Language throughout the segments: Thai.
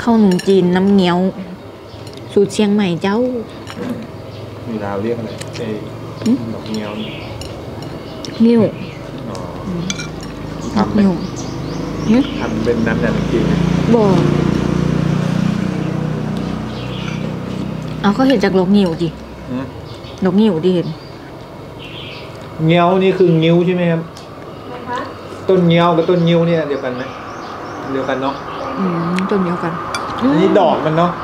ข้าวหนุ่มจีนน้ำเงี้ยวสูตรเชียงใหม่เจ้ามีลาวเรียกอะไรดอกเงี้ยวนิ้วทำนิ้วทำเป็นน้ำยาจีนบ่เอาเขาเห็นจากลกนิ้วดิลกนิ้วดิเห็นเงี้ยวนี่คืองิ้วใช่ไหมครับต้นเงี้ยวกับต้นงิ้วเนี่ยเดียวกันไหมเดียวกันเนาะต้นเดียวกันอันนี้ดอกมันเนาะ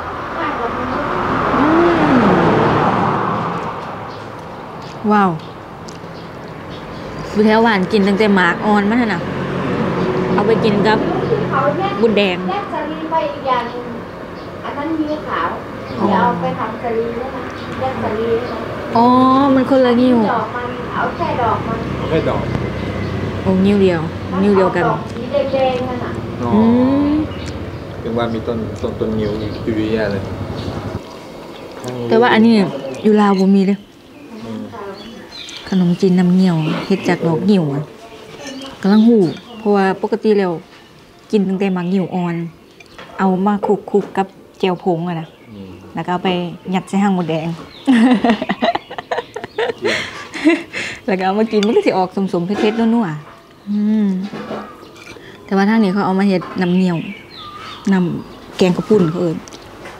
ว้าวดูแถวหวานกินตั้งแต่หมากอ่อนมันน่ะเอาไปกินกับบุญแดงแยกสลีไปอีกอย่างนึงอันนั้นนิ้วขาวเดี๋ยวเอาไปทำสลีแล้วนะแยกสลีอ๋อมันคนละนิ้วดอกมันเอาแค่ดอกมันแค่ดอกโอ้นิ้วเดียวนิ้วเดียวกันสีแดงๆนั่นน่ะถึงว่ามีต้นนิ้วอยู่เยอะเลยแต่ว่าอันนี้อยู่ลาวบ่มีเลยขนมจีนน้ำเงี้ยวเฮ็ดจากดอกงิ้วกำลังหูเพราะว่าปกติแล้วกินตั้งแต่หมากงิ้วอ่อนเอามาคลุกกับแจ่วผงอะนะแล้วก็เอาไปยัดใส่ห้างหมูแดงแล้วก็เอามากินมันก็สิออกสมๆเผ็ดๆนัวๆแต่ว่าทางนี้เขาเอามาเฮ็ดน้ำเงี้ยวน้ำแกงกระปุ่นเขาเอิ้น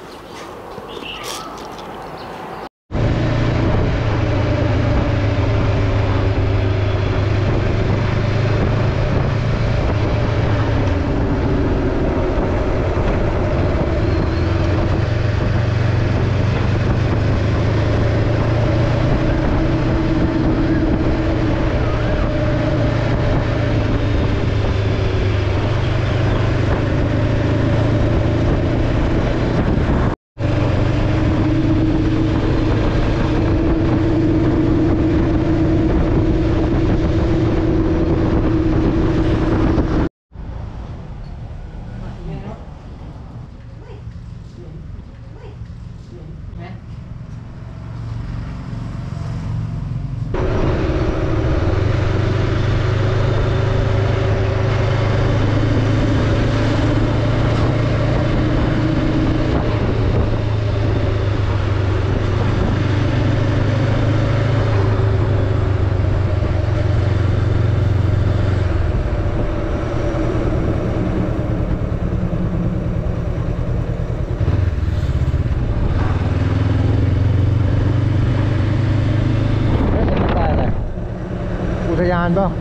อุทยานป่ะ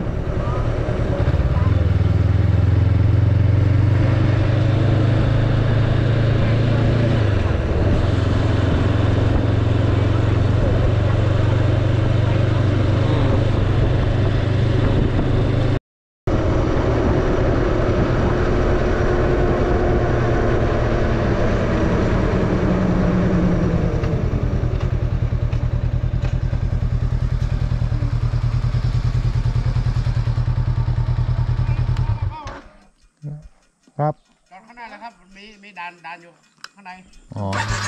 ครับจอดข้างหน้าแล้วครับมีด่านอยู่ข้างในอ๋อ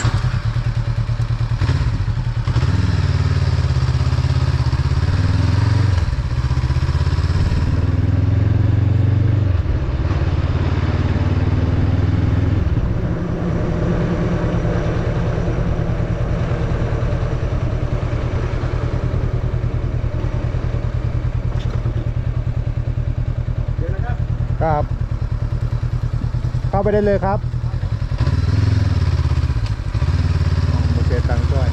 ครับเข้าไปได้เลยครับโอเคตังค์ด้วย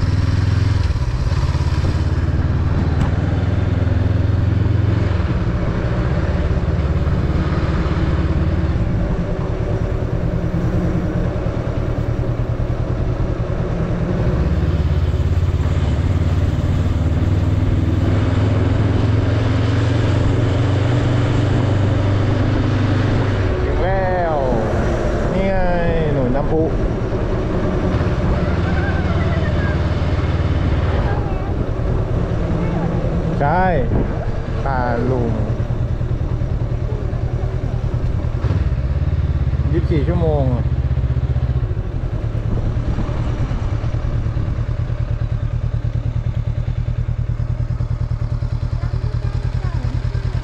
ใช่ตาลุง24 ชั่วโมง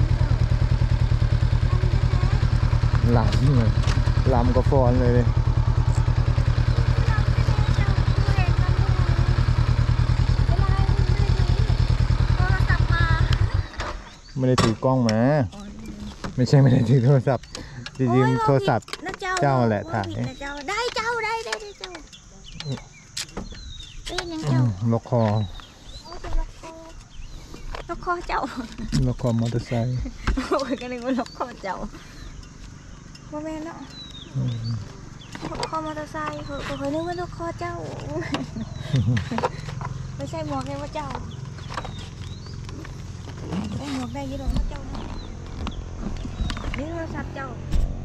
ลำก็ฟอนเลยไม่ได้ถือกล้องมาไม่ใช่ไม่ได้ถือโทรศัพท์จริงๆโทรศัพท์เจ้าแหละถ่ายได้เจ้าได้เจ้าเป็นยังเจ้าล็อกคอล็อกคอเจ้าล็อกคอมอเตอร์ไซค์โอ้ยก็เลยว่าล็อกคอเจ้าว่าแม่เนาะล็อกคอมอเตอร์ไซค์เคยนึกว่าล็อกคอเจ้าไม่ใช่หมวกเลยว่าเจ้าใส่หมวกได้ยี่ดอกว่าเจ้านี่โทรศัพท์เจ้า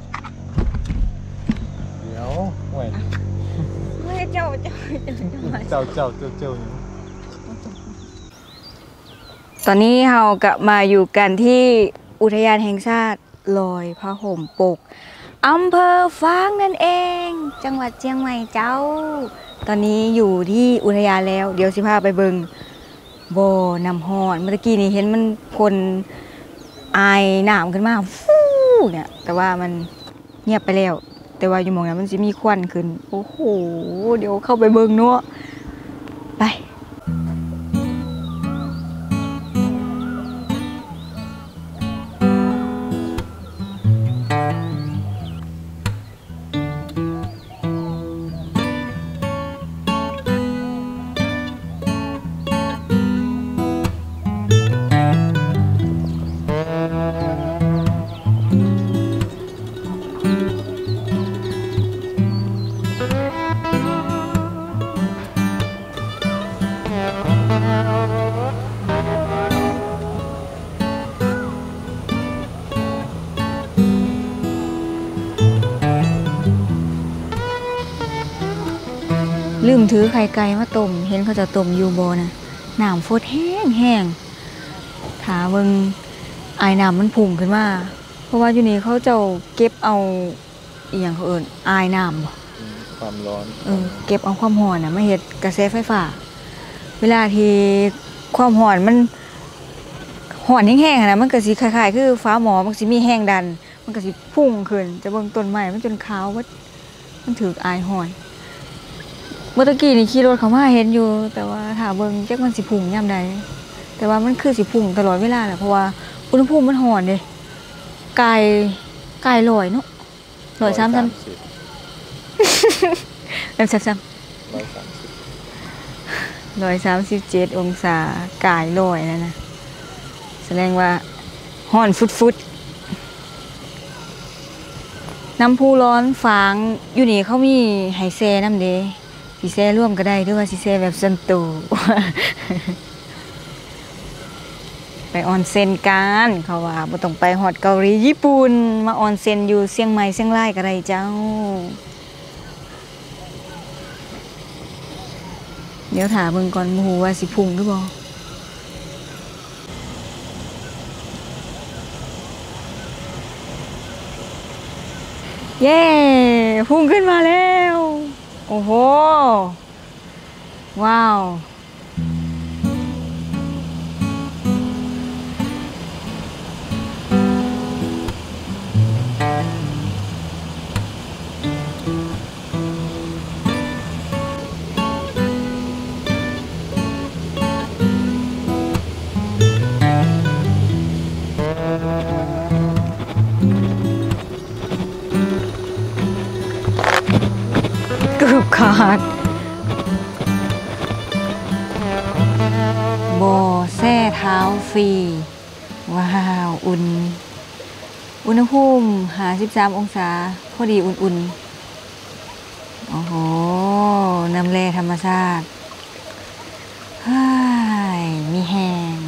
เดี๋ยวห่วยไม่เจ้าตอนนี้เรากลับมาอยู่กันที่อุทยานแห่งชาติลอยพระห่มปกอำเภอฟางนั่นเองจังหวัดเชียงใหม่เจ้าตอนนี้อยู่ที่อุทยานแล้วเดี๋ยวสิพาไปเบิงบ่อน้ำฮ้อนเมื่อกี้นี้เห็นมันคนไอน้ำขึ้นมาฟูเนี่ยแต่ว่ามันเงียบไปแล้วแต่ว่าอยู่มองนั้นมันจะมีควันขึ้นโอ้โหเดี๋ยวเข้าไปเบิงเนาะไปลืมถือไข่ไก่มาต้มเห็นเขาจะต้มยูโบนะน้ำฟดแห้งถาเบิงไอ้น้ำมันพุ่งขึ้นมาเพราะว่าอยู่นี่เขาจะเก็บเอาอย่างเขาเอิญไอ้น้ำความร้อนเก็บเอาความร้อนมาเฮ็ดกระแสไฟฟ้าเวลาที่ความร้อนมันร้อนแห้งๆนะมันก็สิคล้ายๆคือฟ้าหมอมันสิมีแห้งดันมันก็สิพุ่งขึ้นจะเบิ่งต้นไม้มันจนขาวว่ามันถือไอร้อนเมื่อกี้นี่ขี่รถเขามาเห็นอยู่แต่ว่าถ้าเบิ่งจักมันสิพุ่งยามใดแต่ว่ามันคือสิพุ่งตลอดเวลาแหละเพราะว่าอุณหภูมิมันร้อนเด้กายลอยเนาะ130แล้วซ้ำ137องศากายลอยนั่นนะแสดงว่าร้อนฟุดน้ำพุร้อนฝางอยู่นี่เขามีไฮแซ่น้ำเด้สิแซ่ร่วมก็ได้หรือว่าสิแซ่แบบส่วนตัวไปออนเซ็นกันเขาว่าบ่ต้องไปฮอดเกาหลีญี่ปุ่นมาออนเซ็นอยู่เชียงใหม่เชียงรายก็ได้เจ้าเดี๋ยวถามเบิ่งก่อนบ่ฮู้ว่าสิพุ่งหรือบ่เย้พุ่งขึ้นมาแล้วโอ้โหว้าวเกือบขาดบ่อแช่เท้าฟรีว้าวอุณหภูมิ53องศาพอดีอุ่นๆโอ้โหน้ำแร่ธรรมชาติมีแห้ง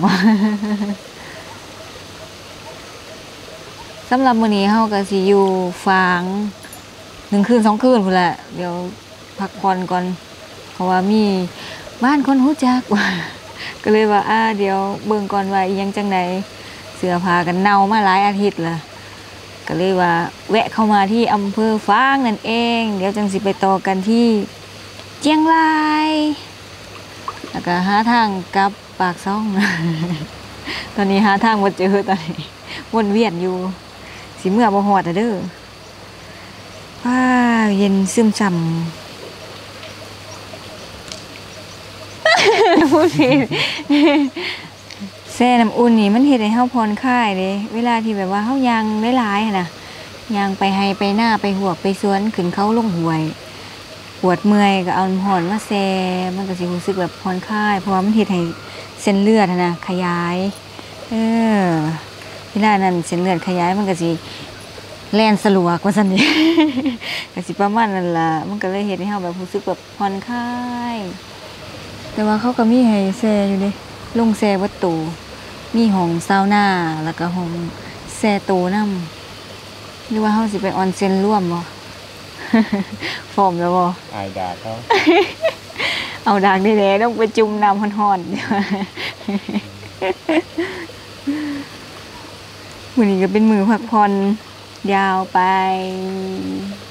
สำหรับมื้อนี้เฮาก็สิอยู่ฟาง1 คืน 2 คืนพุ่นแหละเดี๋ยวพักผ่อนก่อนเพราะว่ามีบ้านคนรู้จักว่าก็เลยว่าเดี๋ยวเบิ่งก่อนว่าอีหยังจังได๋เสื้อผ้ากันเน่ามาหลายอาทิตย์ละก็เลยว่าแวะเข้ามาที่อำเภอฟางนั่นเองเดี๋ยวจังสิไปต่อกันที่เชียงรายแล้วก็หาทางกลับปากซ่อง ตอนนี้หาทางบ่เจอตอนนี้วนเวียนอยู่สิเมื่อบ่ฮอดเด้อเย็นซึมช่ำพูดผิดแช่น้ำอุ่นนี่มันเฮ็ดให้เฮาผ่อนคลายเด้เวลาที่แบบว่าเฮายางหลายๆหั่นน่ะยางไปไห้ไปหน้าไปหวกไปสวนขึ้นเขาลงห้วย ปวดเมื่อยก็เอาน้ำร้อนมาแช่มันก็สิรู้สึกแบบผ่อนคลายเพราะว่ามันเฮ็ดให้เส้นเลือดหั่นน่ะขยายเวลานั้นเส้นเลือดขยายมันก็สิแล่นสะลวกว่าซั่นนี่ ก็สิประมาณนั้นล่ะมันก็เลยเฮ็ดให้เฮาแบบรู้สึกแบบผ่อนคลายแต่ว่าเขาก็มีให้แช่อยู่เด้ลงแช่เบิดตู้มีห้องซาวน่าแล้วก็ห้องแช่ตู้นำหรือว่าเฮาสิไปออนเซ็นร่วมบ่ พร้อมแล้วบ่อายด่าเขาเอาดากได้แหละต้องไปจุ่มน้ำร้อนๆ มื้อนี้ก็เป็นมื้อพักผ่อนยาวไป